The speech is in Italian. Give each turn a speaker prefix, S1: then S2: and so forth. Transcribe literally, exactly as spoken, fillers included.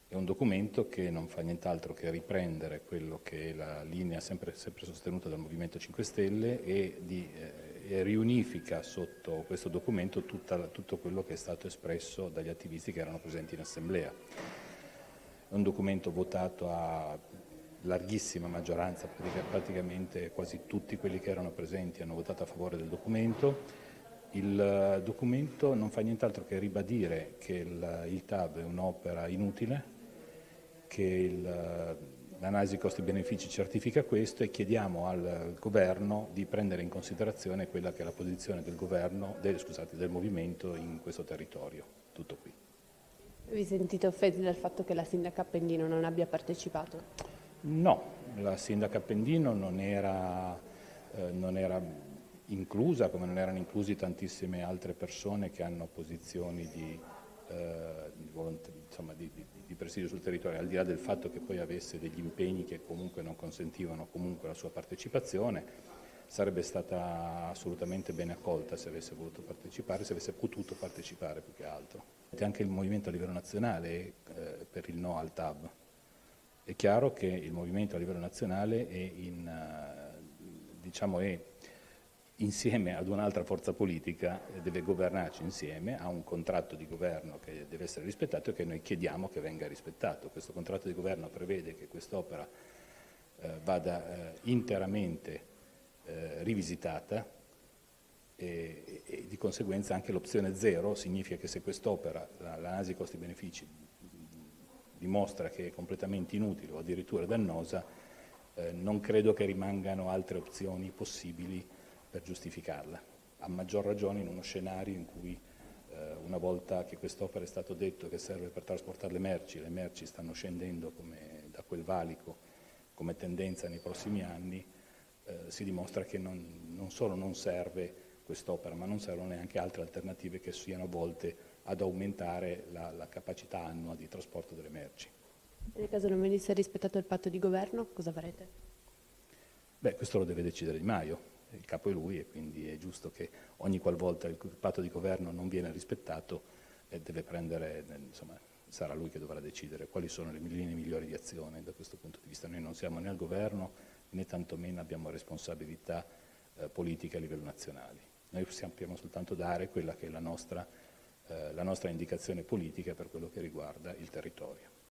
S1: È un documento che non fa nient'altro che riprendere quello che è la linea sempre, sempre sostenuta dal Movimento cinque Stelle e, di, eh, e riunifica sotto questo documento tutta, tutto quello che è stato espresso dagli attivisti che erano presenti in assemblea. È un documento votato a larghissima maggioranza, praticamente quasi tutti quelli che erano presenti hanno votato a favore del documento. Il documento non fa nient'altro che ribadire che il, il T A B è un'opera inutile, che l'analisi costi-benefici certifica questo e chiediamo al governo di prendere in considerazione quella che è la posizione del governo, del, scusate, del movimento in questo territorio. Tutto qui.
S2: Vi sentite offesi dal fatto che la sindaca Appendino non abbia partecipato?
S1: No, la sindaca Appendino non era, eh, non era inclusa, come non erano inclusi tantissime altre persone che hanno posizioni di, eh, di, volontà, insomma, di, di, di presidio sul territorio, al di là del fatto che poi avesse degli impegni che comunque non consentivano comunque la sua partecipazione. Sarebbe stata assolutamente ben accolta se avesse voluto partecipare, se avesse potuto partecipare più che altro. Anche il movimento a livello nazionale è eh, per il no al T A B. È chiaro che il movimento a livello nazionale è, in, uh, diciamo è insieme ad un'altra forza politica, deve governarci insieme, ha un contratto di governo che deve essere rispettato e che noi chiediamo che venga rispettato. Questo contratto di governo prevede che quest'opera eh, vada eh, interamente eh, rivisitata e, e, e di conseguenza anche l'opzione zero significa che se quest'opera, l'analisi costi-benefici, dimostra che è completamente inutile o addirittura dannosa, eh, non credo che rimangano altre opzioni possibili per giustificarla, a maggior ragione in uno scenario in cui eh, una volta che quest'opera è stato detto che serve per trasportare le merci, le merci stanno scendendo come, da quel valico come tendenza nei prossimi anni, eh, si dimostra che non, non solo non serve quest'opera, ma non servono neanche altre alternative che siano volte ad aumentare la, la capacità annua di trasporto delle merci.
S2: Nel caso non venisse rispettato il patto di governo, cosa farete?
S1: Beh, questo lo deve decidere Di Maio. Il capo è lui e quindi è giusto che ogni qualvolta il patto di governo non viene rispettato eh, deve prendere, insomma, sarà lui che dovrà decidere quali sono le linee migliori di azione da questo punto di vista. Noi non siamo né al governo né tantomeno abbiamo responsabilità eh, politiche a livello nazionale. Noi sappiamo soltanto dare quella che è la nostra, eh, la nostra indicazione politica per quello che riguarda il territorio.